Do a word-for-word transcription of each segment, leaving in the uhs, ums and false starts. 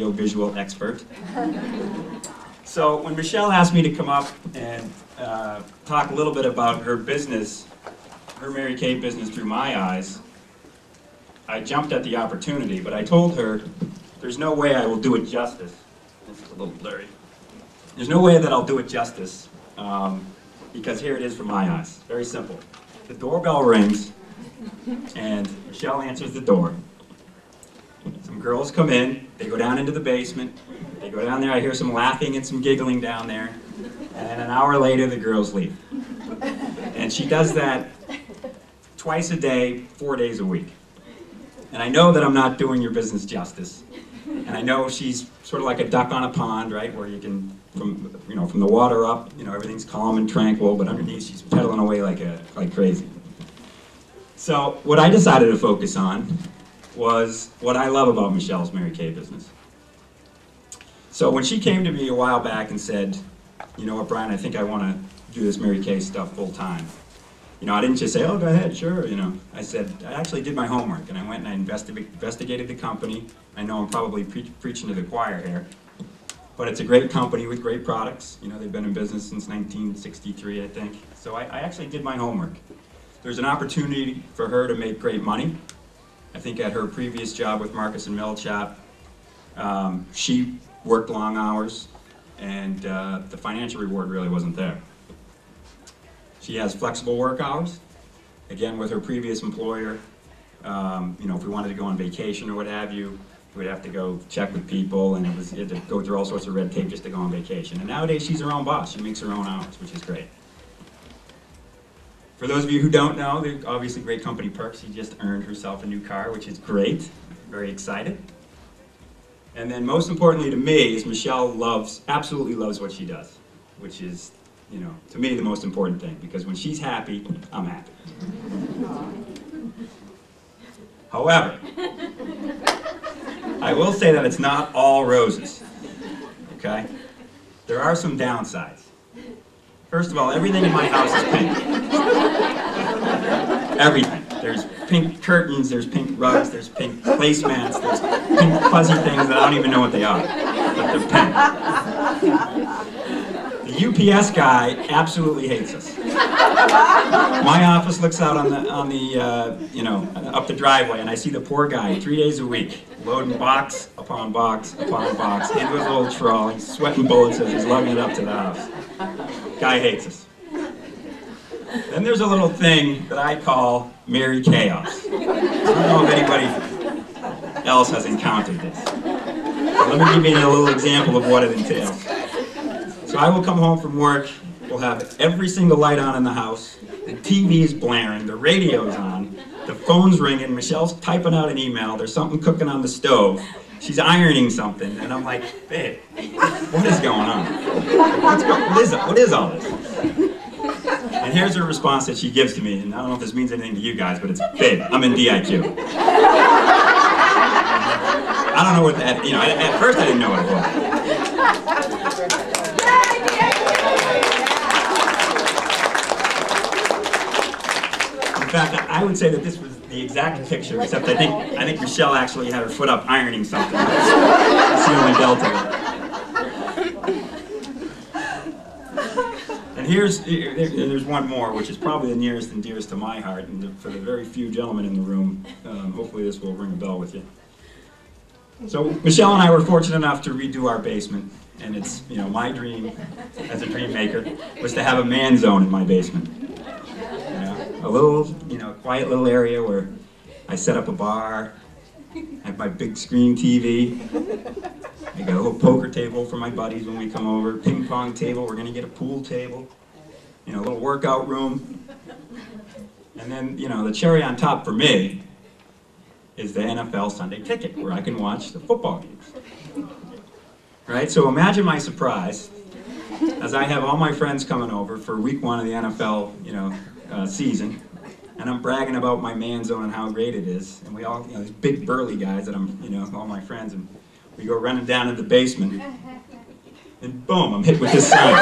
audio-visual expert. So when Michelle asked me to come up and uh, talk a little bit about her business, her Mary Kay business through my eyes, I jumped at the opportunity, but I told her there's no way I will do it justice. This is a little blurry. There's no way that I'll do it justice, um, because here it is from my eyes. Very simple. The doorbell rings, and Michelle answers the door. Some girls come in, they go down into the basement, they go down there, I hear some laughing and some giggling down there, and then an hour later the girls leave. And she does that twice a day, four days a week. And I know that I'm not doing your business justice. And I know she's sort of like a duck on a pond, right, where you can, from you know, from the water up, you know, everything's calm and tranquil, but underneath she's pedaling away like a like crazy. So what I decided to focus on was what I love about Michelle's Mary Kay business. So when she came to me a while back and said, you know what, Brian, I think I want to do this Mary Kay stuff full time. You know, I didn't just say, oh, go ahead, sure, you know. I said, I actually did my homework, and I went and I investi investigated the company. I know I'm probably pre preaching to the choir here, but it's a great company with great products. You know, they've been in business since nineteen sixty-three, I think. So I, I actually did my homework. There's an opportunity for her to make great money. I think at her previous job with Marcus and Millichap, um, she worked long hours, and uh, the financial reward really wasn't there. She has flexible work hours. Again, with her previous employer, um, you know, if we wanted to go on vacation or what have you, we'd have to go check with people, and it was it had to go through all sorts of red tape just to go on vacation. And nowadays, she's her own boss. She makes her own hours, which is great. For those of you who don't know, they're obviously great company perks. She just earned herself a new car, which is great. Very excited. And then most importantly to me is Michelle loves, absolutely loves what she does, which is, you know, to me the most important thing, because when she's happy, I'm happy. However, I will say that it's not all roses, okay? There are some downsides. First of all, everything in my house is pink. Everything. There's pink curtains, there's pink rugs, there's pink placemats, there's pink fuzzy things that I don't even know what they are, but they're pink. The U P S guy absolutely hates us. My office looks out on the, on the uh, you know, up the driveway, and I see the poor guy three days a week, loading box upon box upon box into his little trolley, sweating bullets as he's lugging it up to the house. Guy hates us. Then there's a little thing that I call Mary Chaos. I don't know if anybody else has encountered this. So let me give you a little example of what it entails. So I will come home from work, we'll have every single light on in the house, the T V is blaring, the radio's on, the phone's ringing, Michelle's typing out an email, there's something cooking on the stove, she's ironing something, and I'm like, babe, what is going on? What's go what, is, what is all this? And here's her response that she gives to me, and I don't know if this means anything to you guys, but it's, babe, I'm in D I Q. I don't know what that, you know, at first I didn't know what it was. In fact, I would say that this was the exact picture, except I think I think Michelle actually had her foot up ironing something. That's the only delta. And here's there's one more, which is probably the nearest and dearest to my heart, and for the very few gentlemen in the room, um, hopefully this will ring a bell with you. So Michelle and I were fortunate enough to redo our basement, and it's, you know, my dream as a dream maker was to have a man zone in my basement. You know, a little, you know, quiet little area where I set up a bar, I have my big screen T V, I got a little poker table for my buddies when we come over, ping pong table, we're gonna get a pool table, you know, a little workout room, and then, you know, the cherry on top for me is the N F L Sunday Ticket, where I can watch the football games. Right? So imagine my surprise as I have all my friends coming over for week one of the N F L, you know, uh, season, and I'm bragging about my man zone and how great it is, and we all, you know, these big burly guys that I'm, you know, all my friends, and we go running down to the basement, and boom, I'm hit with this sign.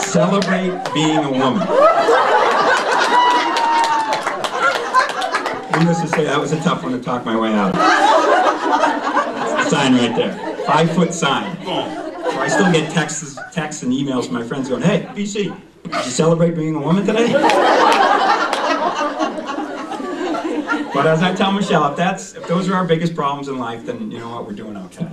Celebrate being a woman. Needless to say, that was a tough one to talk my way out of. That's the sign right there. Five foot sign. Boom. So I still get texts, texts and emails from my friends going, hey, B C, did you celebrate being a woman today? But as I tell Michelle, if that's if those are our biggest problems in life, then you know what, we're doing okay.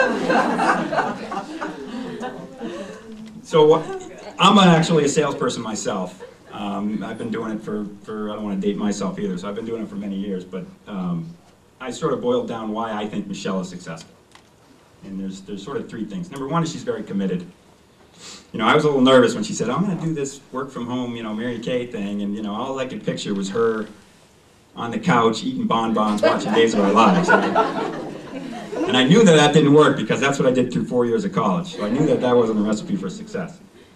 So I'm actually a salesperson myself. Um, I've been doing it for, for, I don't want to date myself either, so I've been doing it for many years, but um, I sort of boiled down why I think Michelle is successful. And there's, there's sort of three things. Number one is she's very committed. You know, I was a little nervous when she said, I'm going to do this work from home, you know, Mary Kay thing, and you know, all I could picture was her on the couch eating bonbons, watching Days of Our Lives. And I knew that that didn't work because that's what I did through four years of college. So I knew that that wasn't a recipe for success.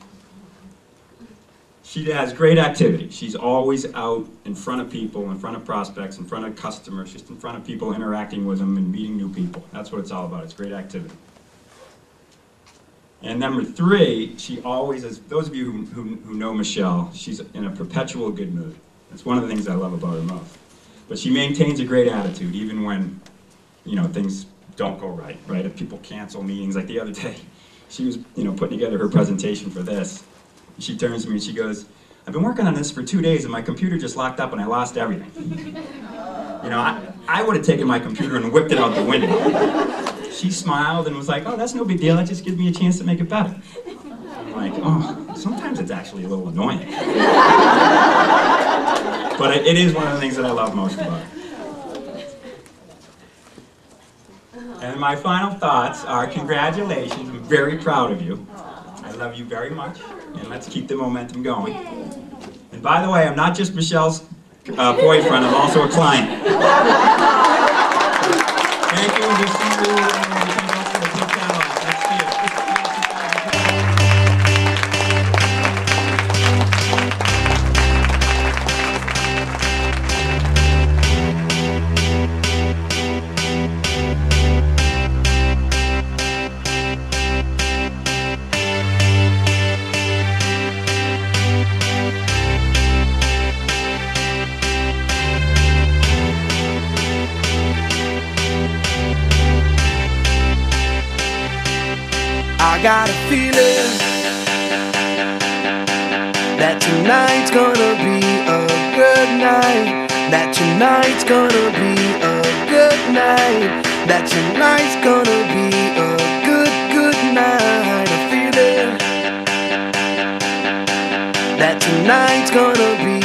She has great activity. She's always out in front of people, in front of prospects, in front of customers, just in front of people, interacting with them and meeting new people. That's what it's all about. It's great activity. And number three, she always is, those of you who, who, who know Michelle, she's in a perpetual good mood. That's one of the things I love about her most. But she maintains a great attitude even when, you know, things don't go right, right? If people cancel meetings, like the other day, she was, you know, putting together her presentation for this. She turns to me and she goes, I've been working on this for two days and my computer just locked up and I lost everything. You know, I, I would have taken my computer and whipped it out the window. She smiled and was like, oh, that's no big deal, that just gives me a chance to make it better. I'm like, oh, sometimes it's actually a little annoying. But it, it is one of the things that I love most about her. And my final thoughts are congratulations, I'm very proud of you. I love you very much, and let's keep the momentum going. And by the way, I'm not just Michelle's uh, boyfriend, I'm also a client. Thank you, and we'll see you when we can go for the Big Cadillac. Next year. I got a feeling that tonight's gonna be a good night. That tonight's gonna be a good night. That tonight's gonna be a good, good night. A feeling that tonight's gonna be